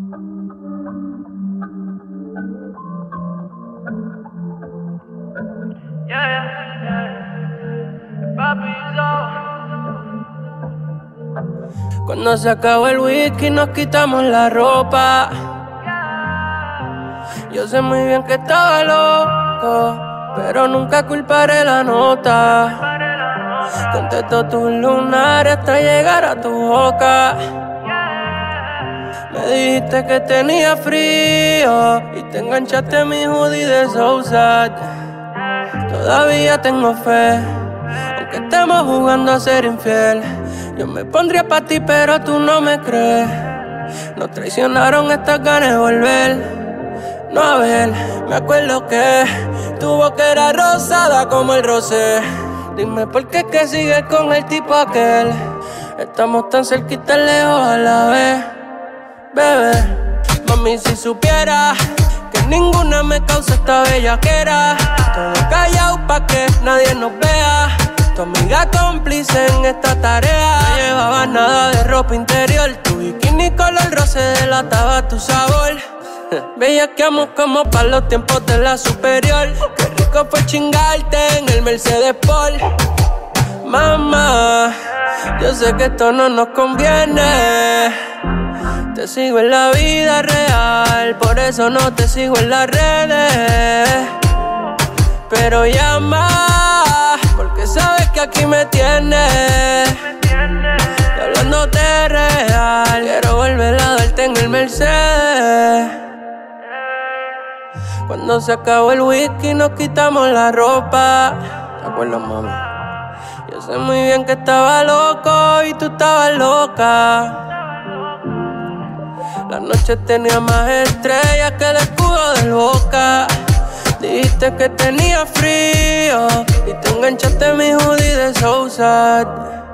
Cuando se acabó el whisky nos quitamos la ropa. Yo sé muy bien que estaba loco, pero nunca culparé la nota. Contesto tus lunares hasta llegar a tu boca. Me dijiste que tenía frío y te enganchaste en mi hoodie de Southside. Todavía tengo fe, aunque estemos jugando a ser infiel. Yo me pondría pa' ti, pero tú no me crees. Nos traicionaron estas ganas de volver. No, a ver, me acuerdo que tu boca era rosada como el rosé. Dime por qué es que sigues con el tipo aquel. Estamos tan cerquita lejos a la vez. Bebé, mami, si supieras que ninguna me causa esta bellaquera. Todo callado pa' que nadie nos vea. Tu amiga cómplice en esta tarea. No llevabas nada de ropa interior. Tu bikini color roce delataba tu sabor. Bellaqueamos como pa' los tiempos de la superior. Qué rico fue chingarte en el Mercedes Sport. Mamá, yo sé que esto no nos conviene. Te sigo en la vida real, por eso no te sigo en las redes. Pero llama, porque sabes que aquí me tienes. Y hablándote real, quiero volver a darte en el Mercedes. Cuando se acabó el whisky nos quitamos la ropa. ¿Te acuerdas, mami? Yo sé muy bien que estaba loco y tú estabas loca. La noche tenía más estrellas que el escudo del Boca. Dijiste que tenía frío y te enganchaste en mi hoodie de Southside.